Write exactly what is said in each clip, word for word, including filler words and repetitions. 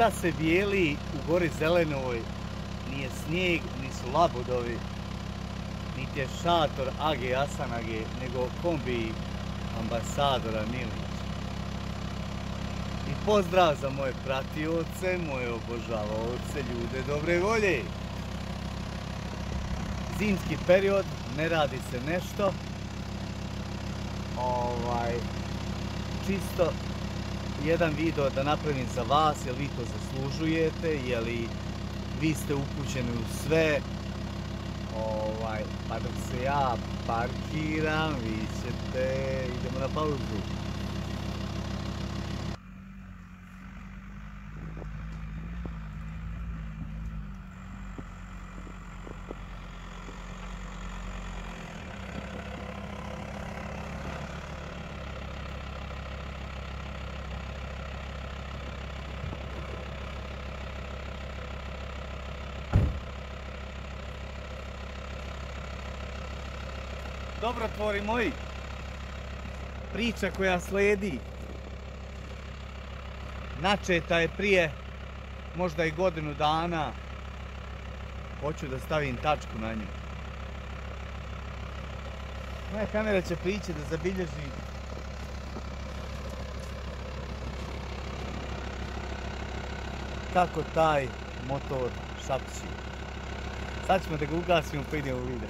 šta se bijeli u gori Zelenoj, nije snijeg, nisu labudovi, niti je šator Age Asanage, nego kombi ambasadora Milića. I pozdrav za moje pratioce, moje obožavaoce, ljude dobre volje. Zimski period, ne radi se nešto. Ovaj, čisto jedan video da napravim za vas, jer vi to zaslužujete, jer vi ste upućeni u sve. Ovaj, pa dok se ja parkiram, vi ćete, idemo na pauzu. Dobrotvori moji, priča koja slijedi načeta je prije možda i godinu dana. Hoću da stavim tačku na nju. Moja kamera će prići da zabilježi kako taj motor šapći. Sad ćemo da ga ugasimo pa idemo u video.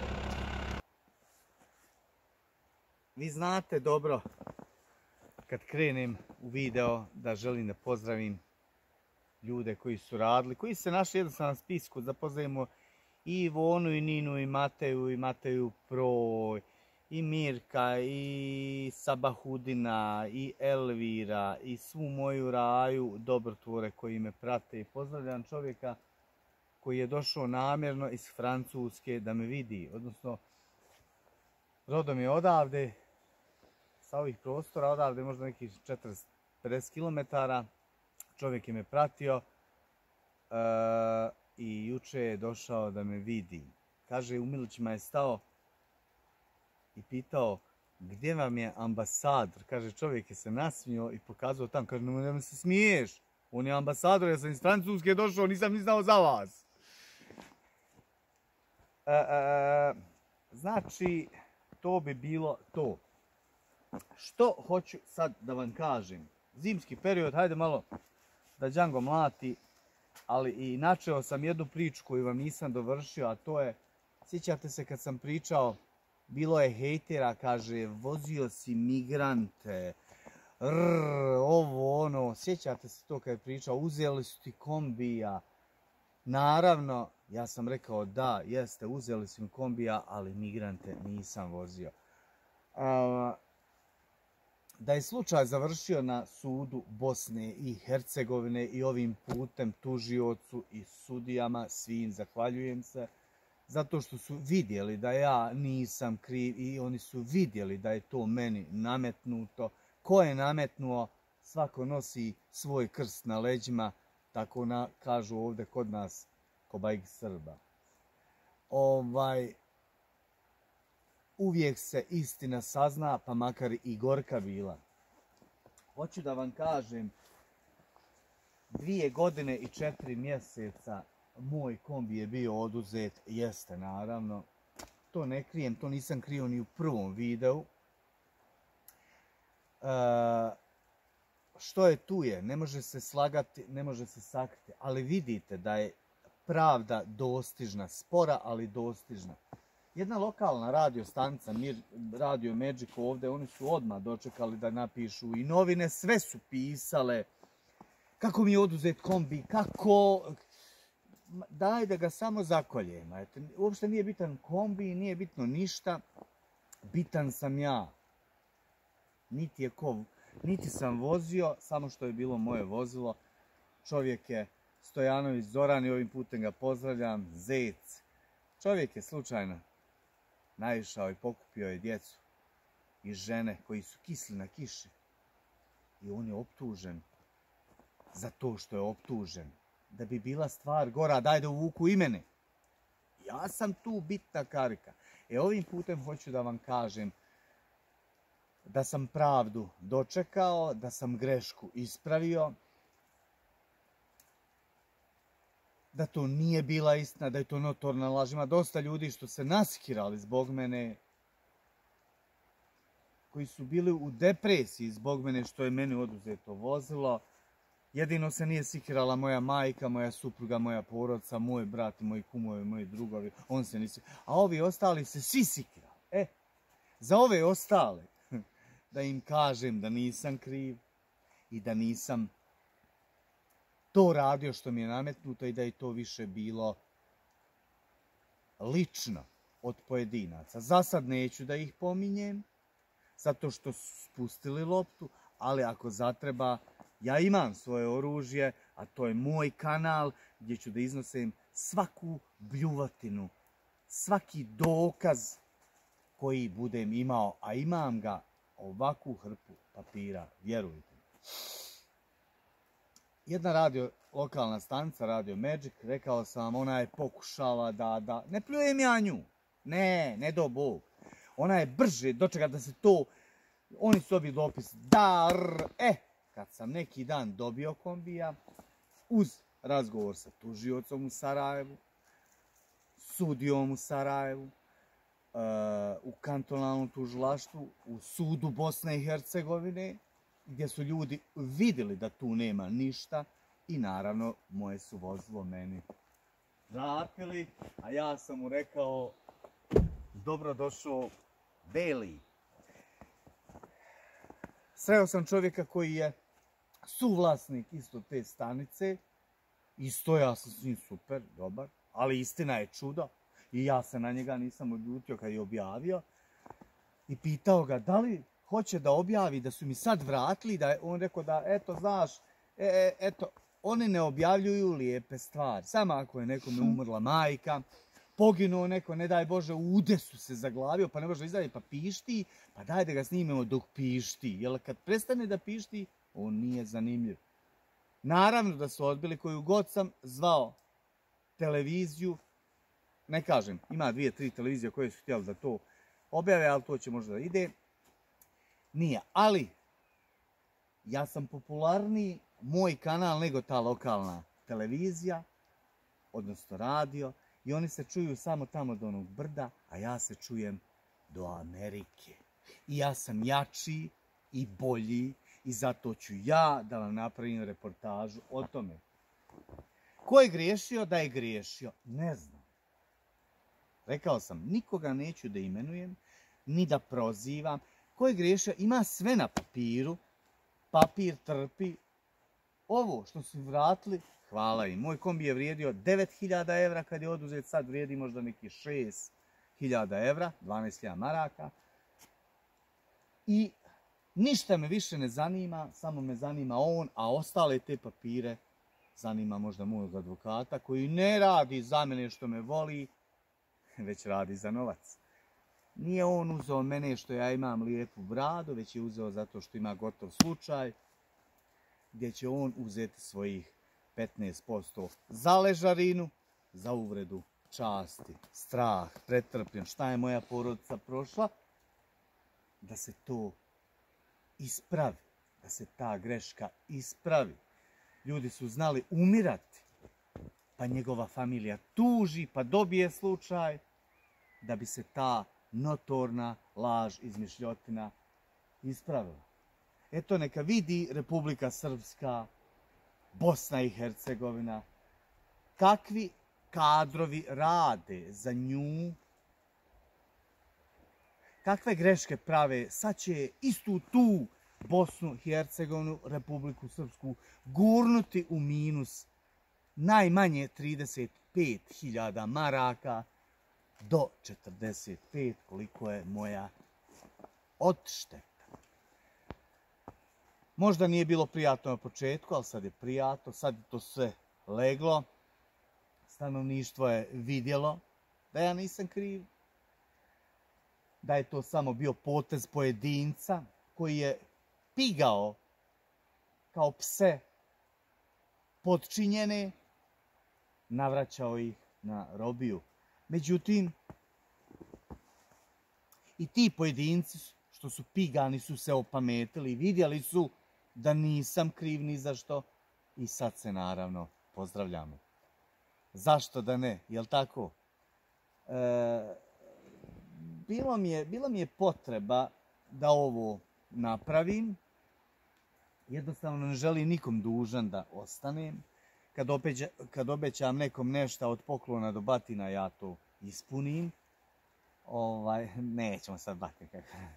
Vi znate dobro kad krenem u video da želim da pozdravim ljude koji su radili, koji se našli jednostavno na spisku, da pozdravimo i Ivonu i Ninu i Mateju i Mateju Proj i Mirka i Sabahudina i Elvira i svu moju raju dobrotvore koji me prate. I pozdravljam čovjeka koji je došao namjerno iz Francuske da me vidi, odnosno rodom je odavde, sa ovih prostora, odavde možda nekih četrdeset do pedeset kilometara. Čovjek je me pratio e, i juče je došao da me vidi. Kaže, u Milićima je stao i pitao gdje vam je ambasador. Kaže, čovjek je se nasmio i pokazao tam. Kaže, no ne se smiješ, on je ambasador, ja sam iz Francuske došao, nisam ni znao za vas. E, e, znači, to bi bilo to. Što hoću sad da vam kažem? Zimski period, hajde malo da Django mlati, ali i načeo sam jednu priču koju vam nisam dovršio, a to je, sjećate se kad sam pričao, bilo je hejtera, kaže, vozio si migrante, rrr, ovo ono, sjećate se to kad je pričao, uzeli su ti kombija. Naravno, ja sam rekao da, jeste, uzeli su mi kombija, ali migrante nisam vozio. A, da je slučaj završio na sudu Bosne i Hercegovine i ovim putem tužiocu i sudijama svim zahvaljujem se, zato što su vidjeli da ja nisam kriv i oni su vidjeli da je to meni nametnuto. Ko je nametnuo, svako nosi svoj krst na leđima, tako na, kažu ovdje kod nas, kobajg Srba. Ovaj... Uvijek se istina sazna, pa makar i gorka bila. Hoću da vam kažem, dvije godine i četiri mjeseca moj kombi je bio oduzet, jeste naravno. To ne krijem, to nisam krio ni u prvom videu. E, što je tu je, ne može se slagati, ne može se sakriti, ali vidite da je pravda dostižna, spora ali dostižna. Jedna lokalna radio stanica, Radio Magic ovdje, oni su odmah dočekali da napišu i novine, sve su pisale kako mi je oduzet kombi, kako, daj da ga samo zakoljem. Uopšte nije bitan kombi, nije bitno ništa, bitan sam ja. Niti je ko, niti sam vozio, samo što je bilo moje vozilo. Čovjek je Stojanović Zoran i ovim putem ga pozdravljam, Zec. Čovjek je slučajno naišao i pokupio je djecu i žene koji su kisli na kiši. I on je optužen za to što je optužen. Da bi bila stvar gora, daj da uvuku i mene. Ja sam tu bitna karika. E ovim putem hoću da vam kažem da sam pravdu dočekao, da sam grešku ispravio da to nije bila istina, da je to notorna laž. Ima dosta ljudi što se naskirali zbog mene, koji su bili u depresiji zbog mene što je meni oduzeto vozilo. Jedino se nije sikirala moja majka, moja supruga, moja porodica, moj brat, moji kumovi, moji drugovi. On se nisi... A ovi ostali se svi sikirali. E, za ove ostale, da im kažem da nisam kriv i da nisam to radio što mi je nametnuto i da je to više bilo lično od pojedinaca. Za sad neću da ih pominjem, zato što su spustili loptu, ali ako zatreba, ja imam svoje oružje, a to je moj kanal gdje ću da iznosim svaku bljuvotinu, svaki dokaz koji budem imao, a imam ga ovakvu hrpu papira, vjerujte. Jedna radio, lokalna stanica, Radio Magic, rekao sam vam, ona je pokušala da, da, ne pljujem ja nju, ne, ne do Bog. Ona je brže dočeka da se to, oni su dobili dopis, dar, e, kad sam neki dan dobio kombija, uz razgovor sa tužiocom u Sarajevu, sudijom u Sarajevu, u kantonalnom tužilaštvu, u sudu Bosne i Hercegovine, gdje su ljudi vidjeli da tu nema ništa i naravno moje su vozilo meni vratili, a ja sam mu rekao dobrodošao Beli. Sreo sam čovjeka koji je suvlasnik isto te stanice, isto ja sam s njim super, dobar, ali istina je čudo i ja se na njega nisam odljutio kad je objavio i pitao ga da li hoće da objavi da su mi sad vratili, da je on rekao da eto znaš, e, e, eto, oni ne objavljuju lijepe stvari, samo ako je nekome umrla majka, poginuo neko, ne daj Bože, u udesu se zaglavio, pa ne može izdati, pa pišti, pa daj da ga snimemo dok pišti. Jer kad prestane da pišti, on nije zanimljiv. Naravno da su odbili koju god sam zvao televiziju, ne kažem, ima dvije, tri televizije koje su htjeli da to objave, ali to će možda da ide. Nije, ali ja sam popularniji, moj kanal, nego ta lokalna televizija, odnosno radio, i oni se čuju samo tamo do onog brda, a ja se čujem do Amerike. I ja sam jači i bolji i zato ću ja da vam napravim reportažu o tome. Ko je griješio? Da je griješio? Ne znam. Rekao sam, nikoga neću da imenujem, ni da prozivam. Ko je griješio? Ima sve na papiru. Papir trpi. Ovo što su vratili, hvala im. Moj kombi je vrijedio devet hiljada evra kad je oduzet, sad vrijedi možda neki šest hiljada evra, dvanaest hiljada maraka. I ništa me više ne zanima, samo me zanima on, a ostale te papire zanima možda mojeg advokata koji ne radi za mene što me voli, već radi za novac. Nije on uzeo mene što ja imam lijepu bradu, već je uzeo zato što ima gotov slučaj, gdje će on uzeti svojih petnaest posto za ležarinu, za uvredu časti, strah, pretrpljen, šta je moja porodica prošla, da se to ispravi, da se ta greška ispravi. Ljudi su znali umirati, pa njegova familija tuži, pa dobije slučaj, da bi se ta notorna laž, izmišljotina ispravila. Eto, neka vidi Republika Srpska, Bosna i Hercegovina, kakvi kadrovi rade za nju, kakve greške prave. Sad će istu tu Bosnu i Hercegovinu, Republiku Srpsku gurnuti u minus najmanje trideset pet hiljada maraka do četrdeset pet, koliko je moja odšteta. Možda nije bilo prijatno na početku, ali sad je prijatno, sad je to sve leglo. Stanovništvo je vidjelo da ja nisam kriv, da je to samo bio potez pojedinca koji je pigao kao pse podčinjene, navraćao ih na robiju. Međutim, i ti pojedinci što su pigani su se opametili, vidjeli su da nisam kriv ni za što i sad se naravno pozdravljamo. zašto da ne, jel tako? E, bilo, mi je, bilo mi je potreba da ovo napravim. Jednostavno ne želim nikom dužan da ostanem. Kad, obeća, kad obećam nekom nešto od poklona do batina, ja to ispunim. Ovaj, nećemo sad batina.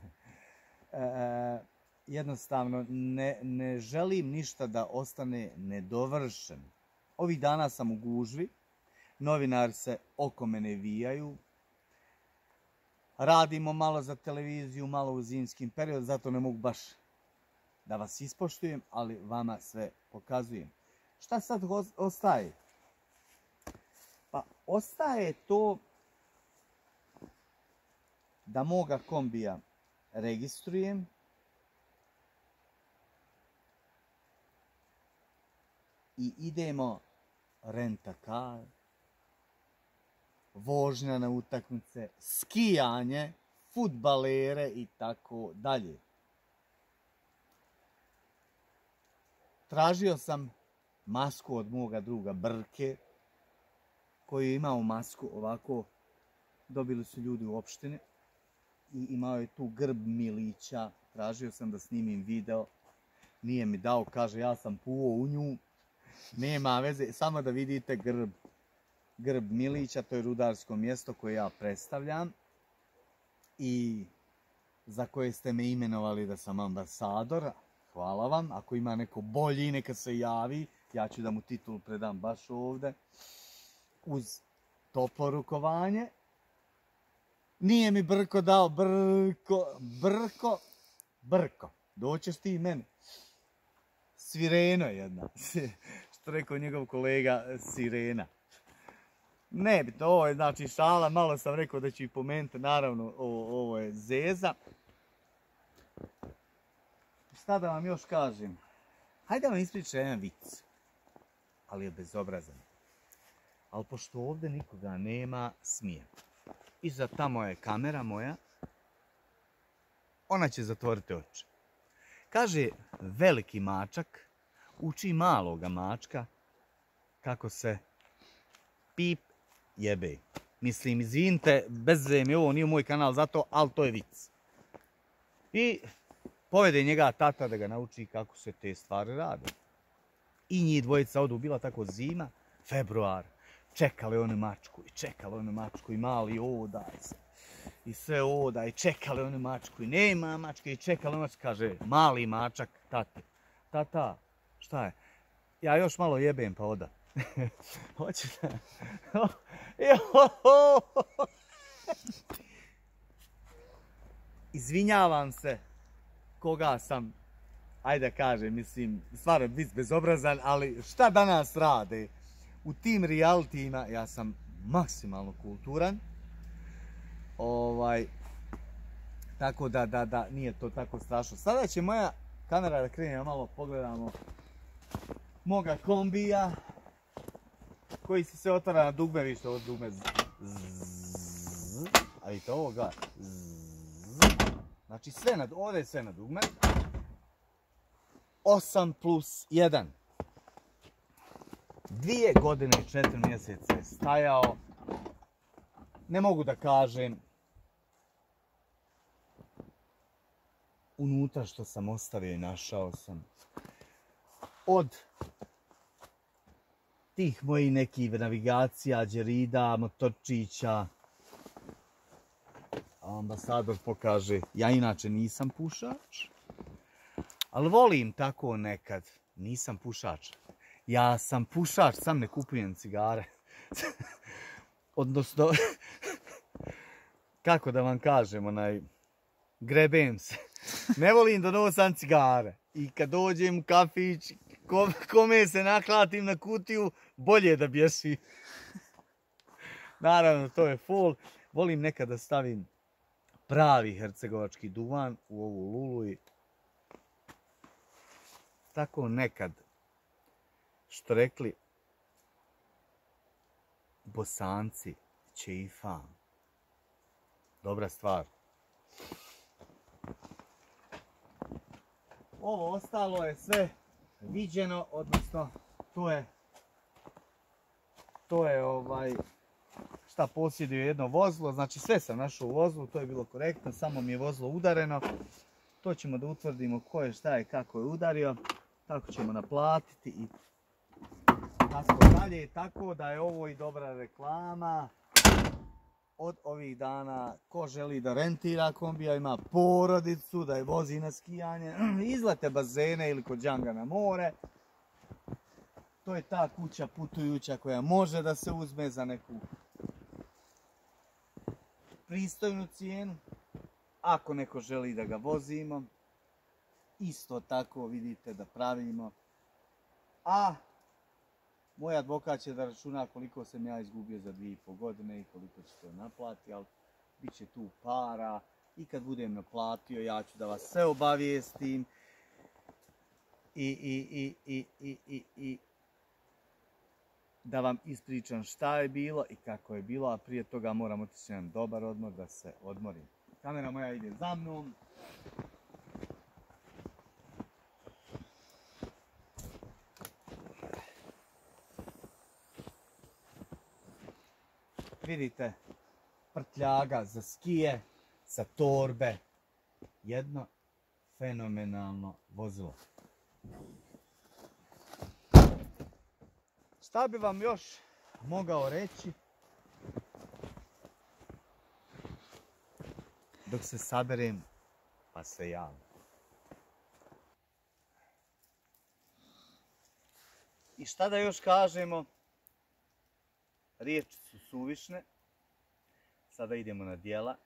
E, jednostavno ne, ne želim ništa da ostane nedovršen. Ovih dana sam u gužvi, novinari se oko mene vijaju, radimo malo za televiziju, malo u zimskim periodu, zato ne mogu baš da vas ispoštujem, ali vama sve pokazujem. Šta sad ostaje? Pa ostaje to da moga kombija registrujem, i idemo rent-a-car, vožnja na utakmice, skijanje, fudbalere i tako dalje. Tražio sam masku od moga druga Brke, koji je imao masku ovako, dobili su ljudi u opštini, i imao je tu grb Milića. Tražio sam da snimim video, nije mi dao, kaže ja sam puo u nju. Nema veze, samo da vidite grb, grb Milića, to je rudarsko mjesto koje ja predstavljam i za koje ste me imenovali da sam ambasador. Hvala vam, ako ima neko bolji neka se javi, ja ću da mu titulu predam baš ovdje, uz toplo rukovanje. Nije mi Brko dao, Brko, Brko, Brko, doćeš ti meni. Svireno jedna, što rekao njegov kolega, sirena. Ne bi, to je znači šala, malo sam rekao da ću i pomenuti, naravno ovo, ovo je zeza. Šta da vam još kažem? Hajde da vam ispričam jedan vic, ali je bezobrazan. Ali pošto ovdje nikoga nema, smijem. Iza tamo je kamera moja, ona će zatvoriti oči. Kaže, veliki mačak uči maloga mačka kako se pip jebe. Mislim, izvinite, bez mi ovo nije moj kanal zato, ali to je vic. I povede njega tata da ga nauči kako se te stvari rade. I njih dvojica odu, bila tako zima, februar. Čekali onu mačku i čekali onu mačku i mali odaj se. I sve oda i čekali onu mačku i nema mačke i čekali onu mačku. Kaže, mali mačak, tati. Tata, šta je? Ja još malo jebem pa oda. Hoće da... Izvinjavam se koga sam, ajde da kažem, mislim, stvarno vic bezobrazan, ali šta danas rade? U tim realitijima ja sam maksimalno kulturan. Ovaj, tako da, da, da, nije to tako strašno. Sada će moja kamera da krene, malo pogledamo moga kombija, koji se sve otvara na dugme, vište ovo dugme zzz, a vidite ovoga zzz, znači sve na, ovdje je sve na dugme. osam plus jedan. Dvije godine i četiri mjeseca je stajao. Ne mogu da kažem unutra što sam ostavio i našao sam. Od tih mojih nekih navigacija, džerida, motorčića. Ambasador pokaže, ja inače nisam pušač, ali volim tako nekad. Nisam pušač. Ja sam pušač, sam ne kupujem cigare. Odnosno, kako da vam kažem, onaj, grebem se. Ne volim da nosam cigare. I kad dođem u kafić, kome se naklatim na kutiju, bolje da bješi. Naravno, to je full. Volim nekad da stavim pravi hercegovački duvan u ovu lulu i tako nekad, što rekli Bosanci, ćeifam. Dobra stvar. Ovo ostalo je sve viđeno, odnosno to je to je ovaj, šta posjeduje jedno vozilo, znači sve sam našao u vozlu, to je bilo korektno, samo mi je vozilo udareno. To ćemo da utvrdimo ko je, šta je, kako je udario, tako ćemo naplatiti i tako dalje. Tako da je ovo i dobra reklama. Od ovih dana, ko želi da rentira kombija, ima porodicu, da je vozi na skijanje, izlete bazene ili kod Džanga na more. To je ta kuća putujuća koja može da se uzme za neku pristojnu cijenu. Ako neko želi da ga vozimo, isto tako vidite da pravimo. A moj advokat će da računa koliko sam ja izgubio za dvije i pol godine i koliko će to naplati, ali bit će tu para i kad budem naplatio ja ću da vas sve obavijestim i, i, i, i, i, i, i da vam ispričam šta je bilo i kako je bilo, a prije toga moram otići jedan dobar odmor da se odmorim. Kamera moja ide za mnom. Vidite, prtljaga za skije, sa torbe, jedno fenomenalno vozilo. Šta bi vam još mogao reći dok se saberem pa se javim. I šta da još kažemo? Riječi su suvišne. Sada idemo na djela.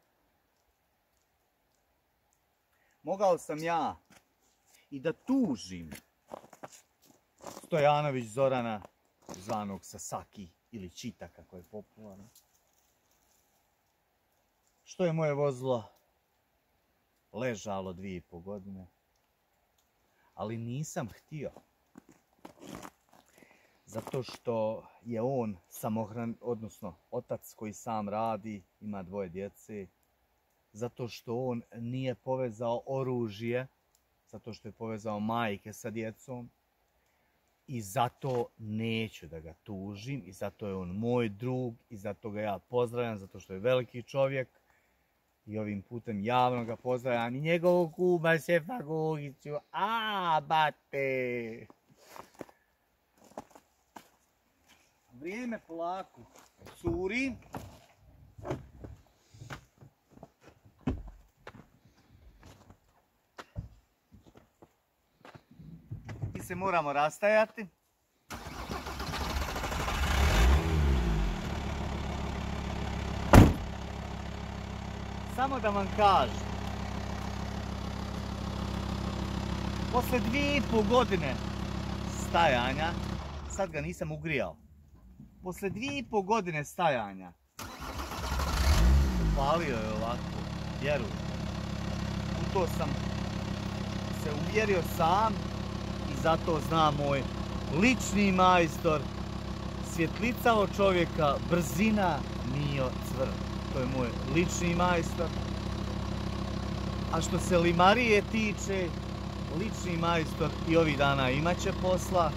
Mogao sam ja i da tužim Stojanović Zorana, zvanog Sasaki ili Čita kako je popularno, što je moje vozilo ležalo dvije i pol godine, ali nisam htio. Zato što je on samohran, odnosno otac koji sam radi, ima dvoje djece. Zato što on nije povezao oružje, zato što je povezao majke sa djecom. I zato neću da ga tužim i zato je on moj drug i zato ga ja pozdravljam, zato što je veliki čovjek. I ovim putem javno ga pozdravljam i njegovog kuma šefa Gogiću. A, bate! Vrijeme polako curi. Mi se moramo rastajati. Samo da vam kažem, posle dvije i pol godine stajanja, sad ga nisam ugrijao, posle dvije i pol godine stajanja, upalio je ovako, vjerujem. U to sam se uvjerio sam i zato zna moj lični majstor, svjetlicao čovjeka, brzina Mio Cvrl. To je moj lični majstor. A što se limarije tiče, lični majstor i ovih dana imat će posla.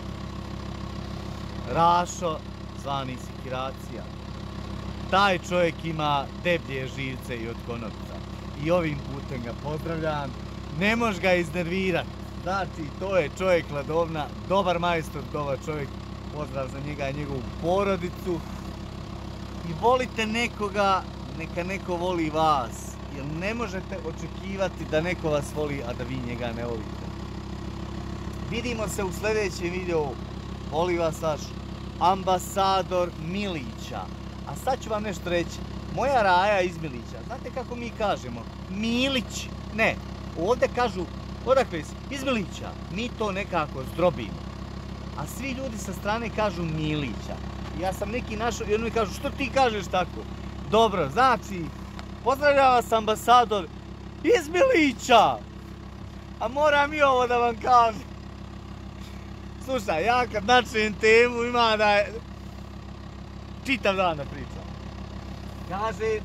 Rašo, zvani Sikiracija. Taj čovjek ima deblje živce i od konopca. I ovim putem ga pozdravljam. Ne moš ga iznervirati. Znači, to je čovjek Ladovna, dobar majstor, dobar čovjek. Pozdrav za njega i njegovu porodicu. I volite nekoga, neka neko voli vas. Jer ne možete očekivati da neko vas voli, a da vi njega ne volite. Vidimo se u sljedećem videu. Voli vas vaš ambasador Milića. A sad ću vam nešto reći. Moja Raja iz Milića. Znate kako mi kažemo? Milić. Ne. Ovdje kažu, odakle si? Iz Milića. Mi to nekako zdrobimo. A svi ljudi sa strane kažu Milića. Ja sam neki našao i oni mi kažu, što ti kažeš tako? Dobro, znači, pozdravljam vas ambasador iz Milića. A moram i ovo da vam kažem. Slušaj, ja kad načnem temu ima da je čitav dan da pričam. Kaže,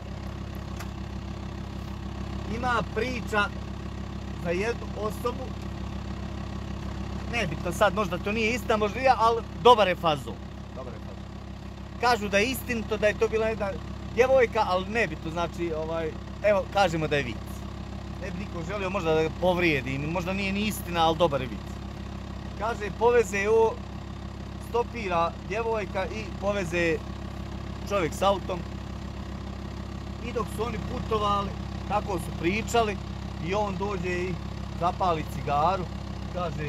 ima priča za jednu osobu, nebitno sad, možda to nije istina, možda nije, ali dobar je fazon. Dobar je fazon. kažu da je istinito da je to bila jedna djevojka, ali nebitno, znači, ovaj, evo, kažemo da je vic. Ne bi niko želio možda da ga povrijedi, možda nije ni istina, ali dobar je vic. Kaže, poveze o, stopira djevojka i poveze čovjek s autom. I dok su oni putovali, tako su pričali, i on dođe i zapali cigaru, kaže,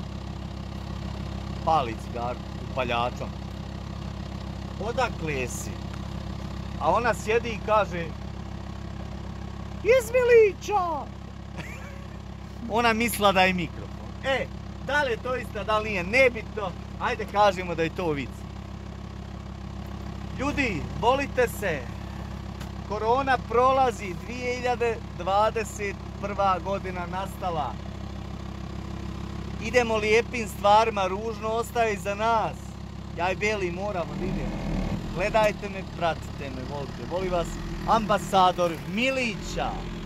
pali cigaru upaljačom. Odakle si? A ona sjedi i kaže, iz Milića! Ona mislila da je mikrofon. E, da li je to isto, da li nije, nebitno, ajde kažemo da je to vic. Ljudi, volite se, korona prolazi, dvije hiljade dvadeset prva godina nastala. Idemo lijepim stvarima, ružno ostaje iza nas. Ja i Beli moramo da idemo. Gledajte me, pratite me, volite, voli vas ambasador Milića.